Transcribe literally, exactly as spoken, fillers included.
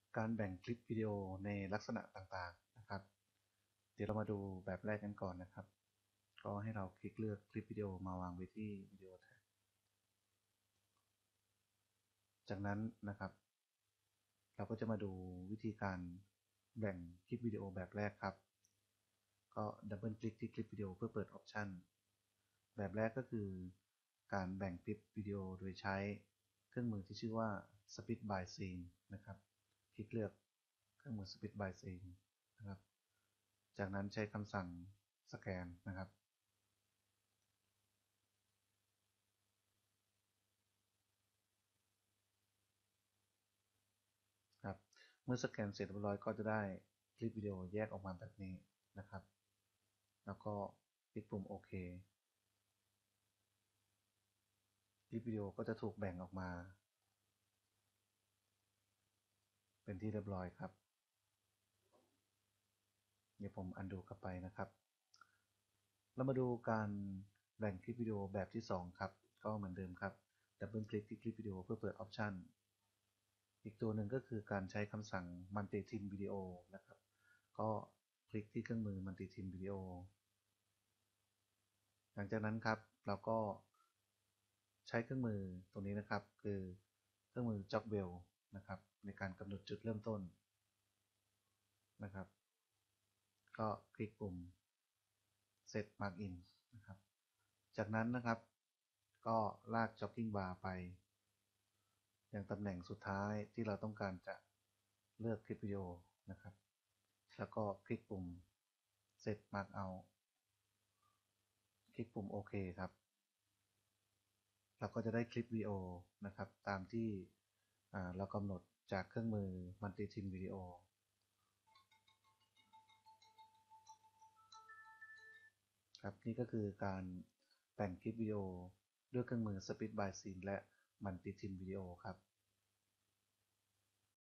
การแบ่งคลิปวิดีโอในลักษณะต่างๆนะครับเดี๋ยวเรามาดูแบบแรกกันก่อนนะครับก็ให้เราคลิกเลือกคลิปวิดีโอมาวางไว้ที่วิดีโอแท็บจากนั้นนะครับเราก็จะมาดูวิธีการแบ่งคลิปวิดีโอแบบแรกครับก็ดับเบิลคลิกที่คลิปวิดีโอเพื่อเปิดออปชันแบบแรกก็คือการแบ่งคลิปวิดีโอโดยใช้เครื่องมือที่ชื่อว่า Split by Scene นะครับคลิกเลือกเครื่องมือ Split by Scene นะครับจากนั้นใช้คำสั่งสแกนนะครับครับเมื่อสแกนเสร็จเรียบร้อยก็จะได้คลิปวิดีโอแยกออกมาแบบนี้นะครับแล้วก็คลิกปุ่มโอเคคลิปวิดีโอก็จะถูกแบ่งออกมาเป็นที่เรียบร้อยครับเดี๋ยวผมอันดูกลับไปนะครับเรามาดูการแบ่งคลิปวิดีโอแบบที่สองครับก็เหมือนเดิมครับดับเบิลคลิกที่คลิปวิดีโอเพื่อเปิดออปชันอีกตัวหนึ่งก็คือการใช้คำสั่ง Multi Trim Video นะครับก็คลิกที่เครื่องมือ Multi Trim Video หลังจากนั้นครับเราก็ใช้เครื่องมือตรงนี้นะครับคือเครื่องมือ Jogwheel นะครับในการกำหนดจุดเริ่มต้นนะครับก็คลิกปุ่ม Set Mark-in นะครับจากนั้นนะครับก็ลาก Jogging Bar ไปยังตำแหน่งสุดท้ายที่เราต้องการจะเลือกคลิปวิดีโอนะครับแล้วก็คลิกปุ่ม Set Mark Out คลิกปุ่มโอเคครับเราก็จะได้คลิปวิดีโอนะครับตามที่เรากำหนดจากเครื่องมือ Multi Trim Video ครับนี่ก็คือการแบ่งคลิปวิดีโอด้วยเครื่องมือ Split by Scene และ Multi Trim Video ครับ